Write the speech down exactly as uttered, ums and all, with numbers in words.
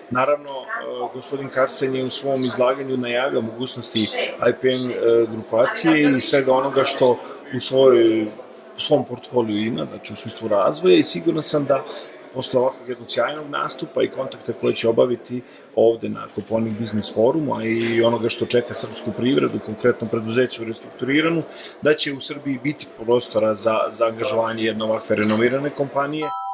Naravno, gospodin Karsten je u svom izlaganju najavio mogućnosti I P N grupacije i svega onoga što u svojoj, svom portfoliju ima, znači u smislu razvoja, i siguran sam da posle ovakvog jednog sjajnog nastupa i kontakta koje će obaviti ovde na Koponik Biznis forumu, a i onoga što čeka srpsku privredu, konkretno preduzeće u restrukturiranu, da će u Srbiji biti prostora za, za angažovanje jedne ovakve renomirane kompanije.